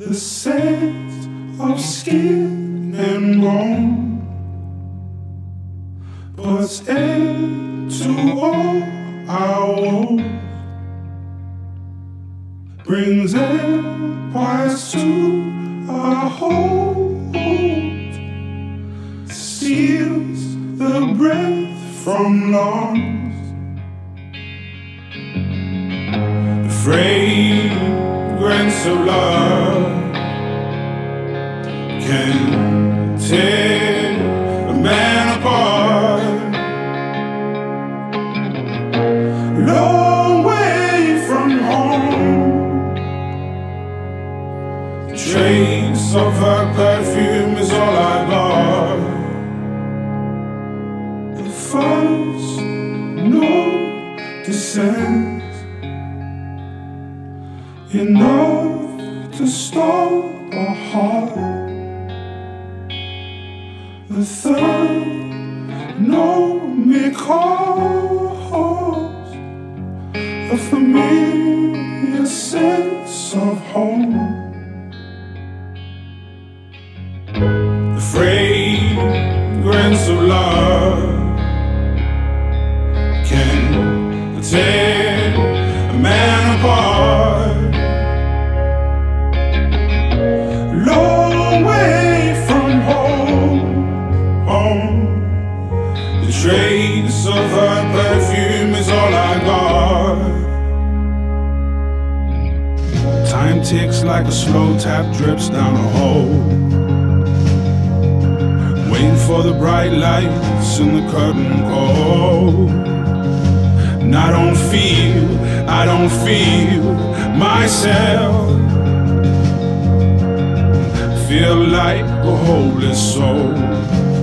the scent of skin and bone puts end to all our woes, brings empires to our hold, steals the breath from lungs, the fragrance of love can tear a man apart. Long way from home, the trace of her perfume is all I got. The first note descends, enough to stop a heart. The third note may cause a familiar sense of home. The fragrance of love can tear a man apart. Long way from home, the trace of her perfume is all I got. Time ticks like a slow tap drips down a hole, waiting for the bright lights and the curtain call. And I don't feel myself. Feel like a hopeless soul.